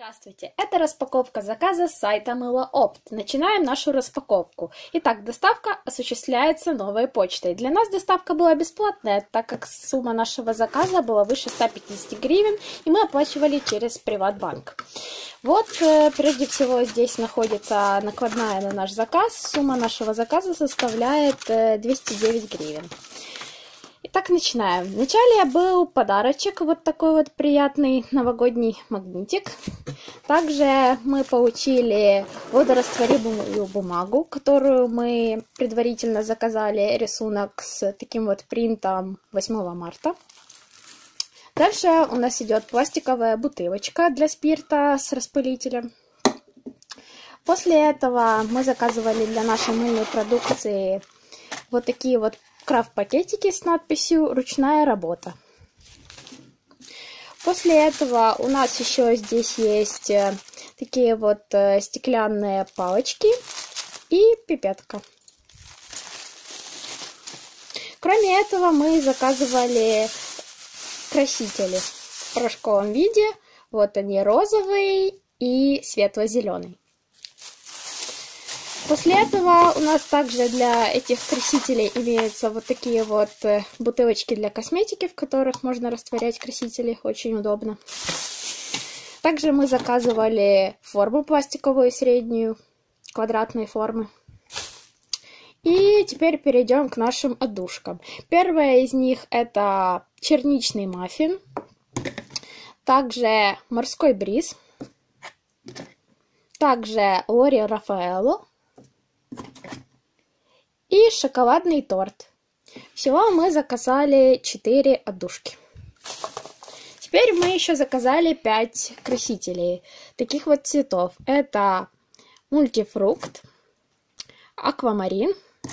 Здравствуйте! Это распаковка заказа с сайта Мыло-Опт. Начинаем нашу распаковку. Итак, доставка осуществляется новой почтой. Для нас доставка была бесплатная, так как сумма нашего заказа была выше 150 гривен, и мы оплачивали через Приватбанк. Вот, прежде всего, здесь находится накладная на наш заказ. Сумма нашего заказа составляет 209 гривен. Итак, начинаем. Вначале был подарочек, вот такой вот приятный новогодний магнитик. Также мы получили водорастворимую бумагу, которую мы предварительно заказали, рисунок с таким вот принтом 8 марта. Дальше у нас идет пластиковая бутылочка для спирта с распылителем. После этого мы заказывали для нашей мыльной продукции вот такие вот крафт-пакетики с надписью «Ручная работа». После этого у нас еще здесь есть такие вот стеклянные палочки и пипетка. Кроме этого мы заказывали красители в порошковом виде. Вот они, розовый и светло-зеленый. После этого у нас также для этих красителей имеются вот такие вот бутылочки для косметики, в которых можно растворять красители, очень удобно. Также мы заказывали форму пластиковую среднюю, квадратной формы. И теперь перейдем к нашим отдушкам. Первая из них это черничный маффин, также морской бриз, также Лори Рафаэлло и шоколадный торт. Всего мы заказали 4 отдушки. Теперь мы еще заказали 5 красителей таких вот цветов. Это мультифрукт, аквамарин,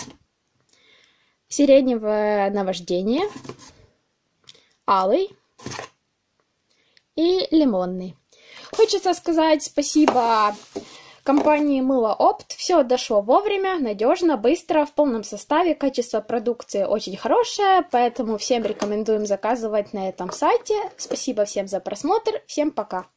сиреневое наваждение, алый и лимонный. Хочется сказать спасибо компании Мыло-Опт. Все дошло вовремя, надежно, быстро, в полном составе. Качество продукции очень хорошее, поэтому всем рекомендуем заказывать на этом сайте. Спасибо всем за просмотр. Всем пока!